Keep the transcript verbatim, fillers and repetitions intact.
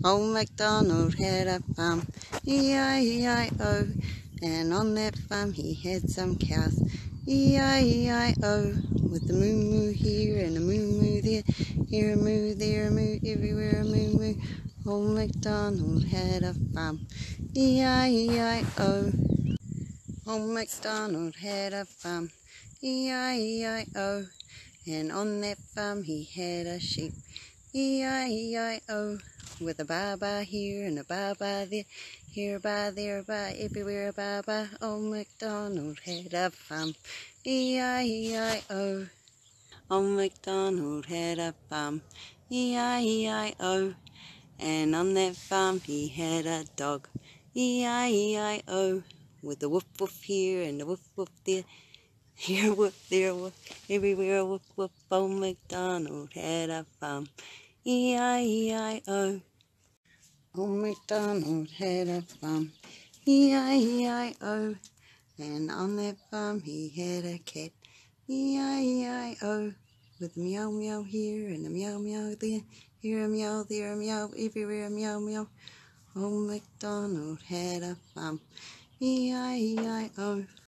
Old MacDonald had a farm, E I E I O, and on that farm he had some cows, E I E I O, with the moo moo here and a moo moo there, here a moo, there a moo, everywhere a moo moo. Old MacDonald had a farm, E I E I O. Old MacDonald had a farm, E I E I O, and on that farm he had a sheep, E I E I O, with a baa-baa here and a baa-baa there, here a baa, there a baa, everywhere a baa-baa. Old MacDonald had a farm, E I E I O. Old MacDonald had a farm, E I E I O, and on that farm he had a dog, E I E I O, with a woof woof here and a woof woof there, here a woof, there a woof, everywhere a woof woof. Old MacDonald had a farm, E I E I O. Old MacDonald had a farm, E I E I O, and on that farm he had a cat, E I E I O, with a meow meow here and a meow meow there, here a meow, there a meow, everywhere a meow meow. Old MacDonald had a farm, E I E I O.